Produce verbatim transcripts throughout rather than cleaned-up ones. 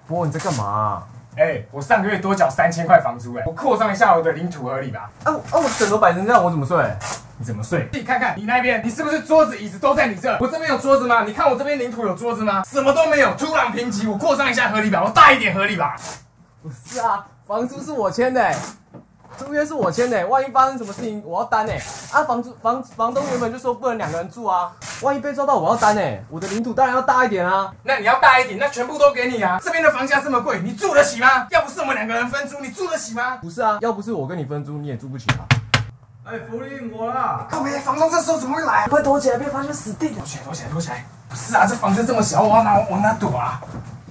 波波，你在干嘛啊？ 哎、欸，我上个月多缴三千块房租、欸，哎，我扩张一下我的领土合理吧？ 啊啊！我枕头摆成这样，我怎么睡？ 你怎么睡？自己看看，你那边，你是不是桌子椅子都在你这？我这边有桌子吗？你看我这边领土有桌子吗？什么都没有，土壤贫瘠，我扩张一下合理吧？我大一点合理吧？ 不是啊，房租是我签的、欸。 租约是我签的，万一发生什么事情我要担哎！啊，房租房房东原本就说不能两个人住啊，万一被抓到我要担哎！我的领土当然要大一点啊。 那你要大一点，那全部都给你啊！这边的房价这么贵，你住得起吗？要不是我们两个人分租，你住得起吗？ 不是啊，要不是我跟你分租，你也住不起啊。 哎，福利我啦！ 靠北，房东这时候怎么会来？ 快躲起来，别发现死定了！ 躲起来，躲起来，躲起来！不是啊，这房子这么小，我要哪往哪躲啊？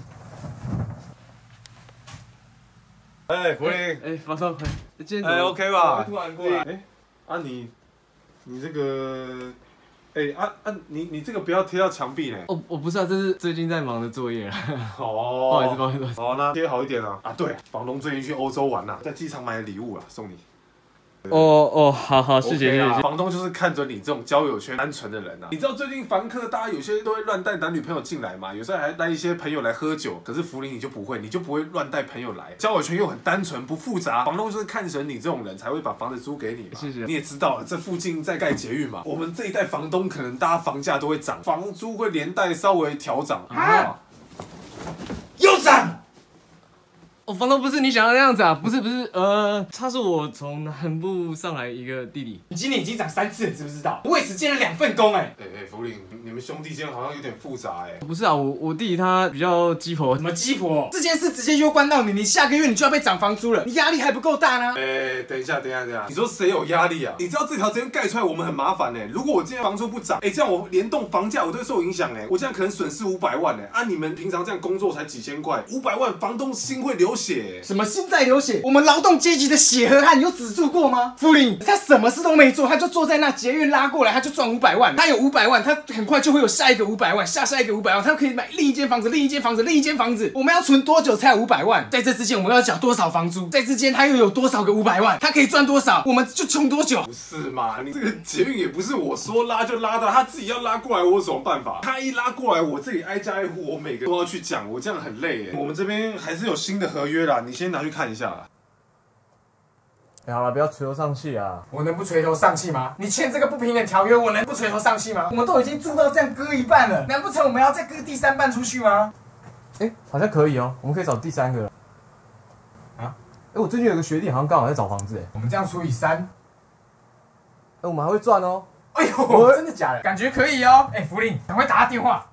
哎，福林， 哎，房东，今天哎 OK 吧？ 突然过来， 哎，啊你，你这个，哎啊啊你你这个不要贴到墙壁呢。 哦，我不是啊，这是最近在忙的作业啊。 哦， 不好意思，不好意思。 好，那贴好一点啊。啊，对，房东最近去欧洲玩呐，在机场买了礼物啊，送你。 哦哦，好好，谢谢谢谢。 房东就是看准你这种交友圈单纯的人啊。你知道最近房客大家有些都会乱带男女朋友进来嘛，有时候还带一些朋友来喝酒。可是福林你就不会，你就不会乱带朋友来，交友圈又很单纯不复杂。房东就是看准你这种人才会把房子租给你嘛。 谢谢。 你也知道了，这附近在盖捷运嘛，我们这一代房东可能大家房价都会涨，房租会连带稍微调涨啊。 又涨。 哦，房东不是你想要那样子啊？不是不是，呃，他是我从南部上来一个弟弟。 你今年已经涨三次了，知不知道？为此兼了两份工、欸，哎。 哎哎，福林，你们兄弟间好像有点复杂哎、欸。 不是啊，我我弟他比较鸡婆。 什么鸡婆？这件事直接攸关到你，你下个月你就要被涨房租了，你压力还不够大呢？ 哎、欸，等一下，等一下，等一下，你说谁有压力啊？你知道这条直接盖出来我们很麻烦哎、欸。如果我今天房租不涨，哎、欸，这样我联动房价我都会受影响哎、欸。我这样可能损失五百万哎、欸。啊，你们平常这样工作才几千块，五百万房东心会流血、欸。 什么心在流血？我们劳动阶级的血和汗有止住过吗？福林，他什么事都没做，他就坐在那捷运拉过来，他就赚五百万。他有五百万，他很快就会有下一个五百万，下下一个五百万，他可以买另一间房子，另一间房子，另一间房子。我们要存多久才有五百万？在这之间我们要缴多少房租？在之间他又有多少个五百万？他可以赚多少？我们就穷多久？ 不是嘛？你这个捷运也不是我说拉就拉的，他自己要拉过来，我有什么办法？他一拉过来，我这里挨家挨户，我每个都要去讲，我这样很累哎。我们这边还是有新的合约啦，你先拿去看一下啦。 哎，好了，不要垂头丧气啊！ 我能不垂头丧气吗？你签这个不平等条约，我能不垂头丧气吗？我们都已经住到这样割一半了，难不成我们要再割第三半出去吗？ 哎，好像可以哦，我们可以找第三个。啊？哎，我最近有个学弟好像刚好在找房子，哎， 我们这样除以三， 哎，我们还会赚哦。 哎呦，真的假的？感觉可以哦。哎，福林，赶快打他电话。